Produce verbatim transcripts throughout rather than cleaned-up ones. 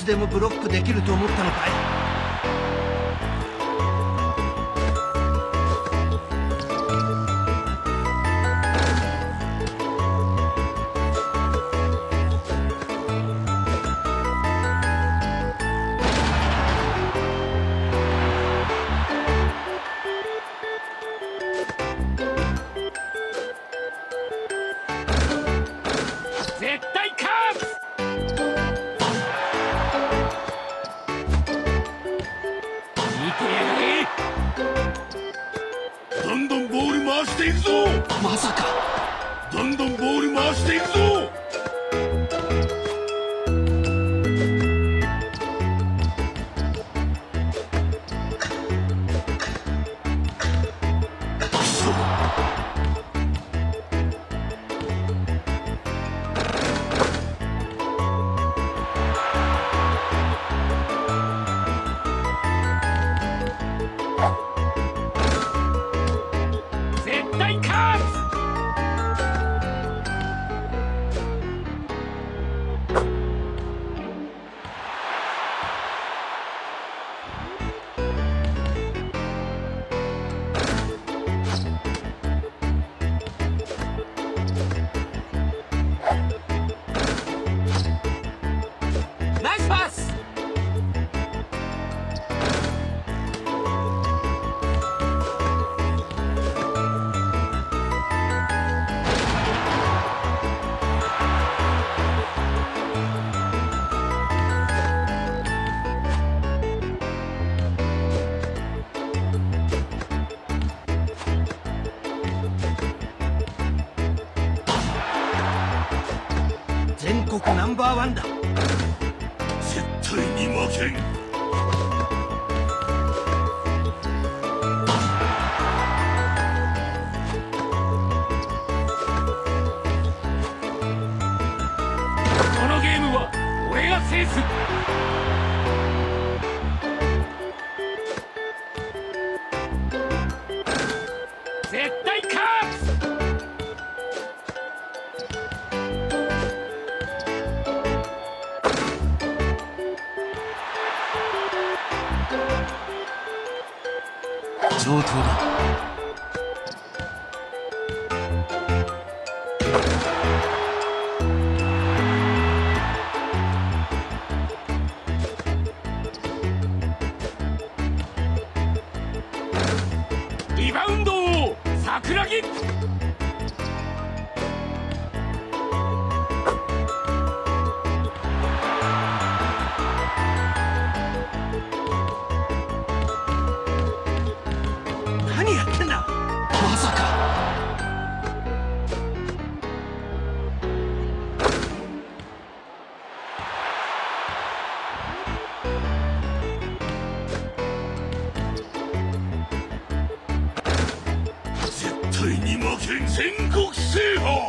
つでもブロックできると思ったのかい？ まさか。 どんどんボール回していくぞ。 全国ナンバーワンだ。 絶対に負けん。 このゲームは俺が制す。絶対勝つ。上等だ。リバウンドを桜木。 何やってんだ。 まさか。 絶対に負けん。全国制覇。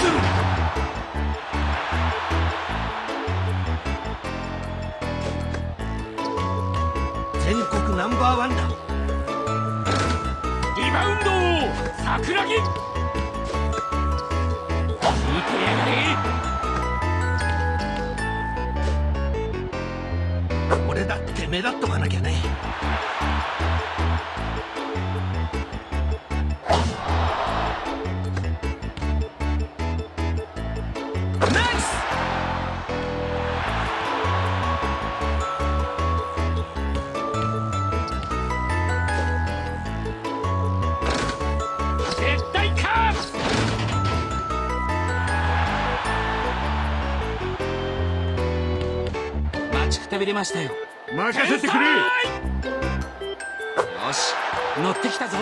全国ナンバーワンだ。 リバウンドを桜木。見てやがれ。 俺だって目立っとかなきゃね。ナイス。 絶対勝つ。待ちくたびれましたよ。 任せてくれ。 よし、乗ってきたぞ。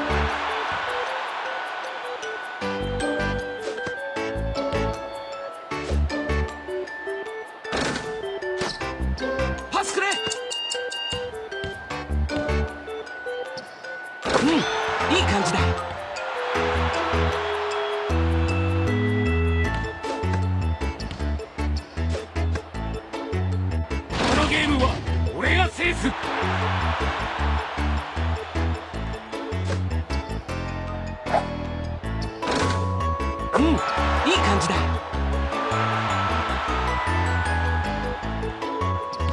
パスくれ。うん、いい感じだ。このゲームは俺が制す。うん、いい感じだ。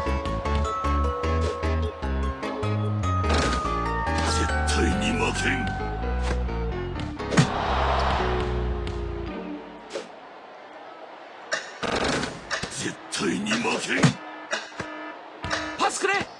けん。絶対に負けん。 パスくれ。